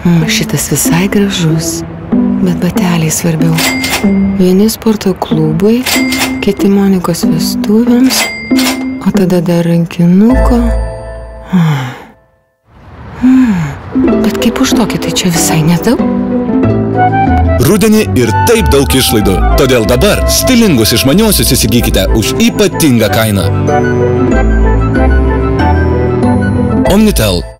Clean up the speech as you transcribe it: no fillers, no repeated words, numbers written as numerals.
Šitas visai gražus, bet bateliai svarbiau. Vieni sporto klubui, kiti Monikos vestuvėms, o tada dar rankinuko. Bet kaip už tokį, tai čia visai nedaug. Rudenį ir taip daug išlaidų, todėl dabar stilingus išmaniuosius įsigykite už ypatingą kainą. Omnitel.